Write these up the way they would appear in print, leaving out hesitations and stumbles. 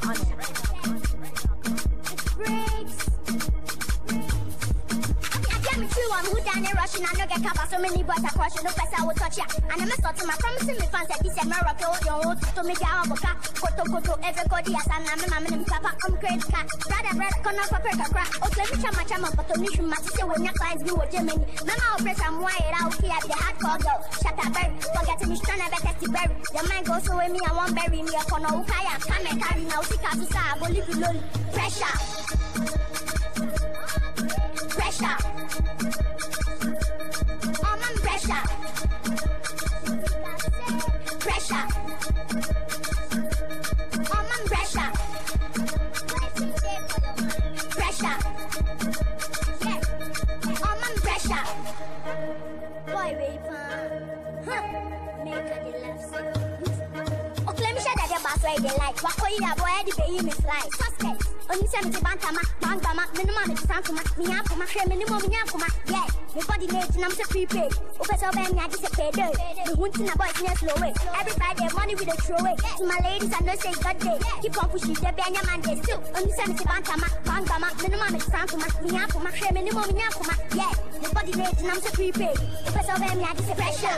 I'm who down and rushing, I know get cover so many boys are crushing, no person will touch ya. And I'm starting my promising me fans that this is miracle, your to me down, boca, koto, everybody as I'm in papa, I'm crazy cat, brother, come up for a crack, oh, let me chama, but to me, you must say when your clients do what Germany. Mama, I'll press I'm wired out here, the hardcore girl, shut up, berry, forgetting me, strong, I bet that's the berry. The man goes away me, I won't bury me, a corner, Ukaya, come and carry now, see, cause I will leave you alone. Pressure. Where they like, what for you boy, the baby me fly. Suspect, only 70 bantama, minimum is frankuma, miakuma, minimum miakuma, yeah. My body made and I'm so prepaid. Professor Ben, I just a payday. The wound in a boy in a slow way. Everybody money with a throw away. To my ladies, I know say God day. Keep on pushing the Ben, your man day still. Only 70 bantama, minimum is frankuma, miakuma, minimum miakuma, yeah. My body made and I'm so prepaid. Professor Ben, I just a pressure.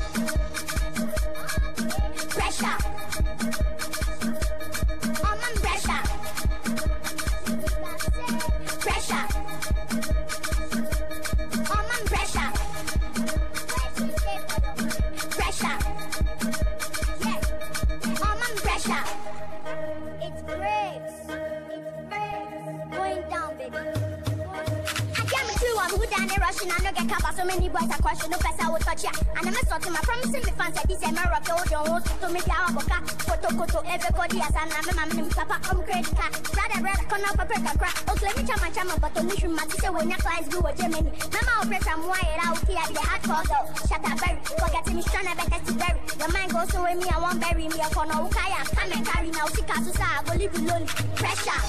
I know get cover so many boys are crushing, no person will touch ya. And I'm starting my promising me fans that this is miracle, don't want to make our boca, koto, everybody as I'm in papa, I'm crazy cat, brother, come up for a crack. Oh, let me chama, but to me, you must say when your clients do what Germany. Mama, I'll press I'm wired out here, the hardcore girl, shut up, berry, forgetting me, strong, I bet that's the berry. The man goes away me, I won't bury me, a corner, Ukaya, come and carry now, see, cause I will leave you alone. Pressure.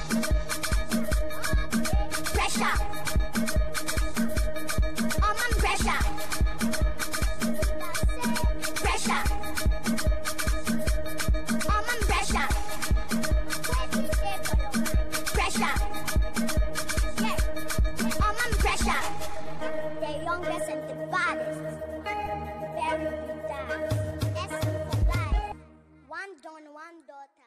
The youngest and the baddest, very big dad. Essence for life. One daughter.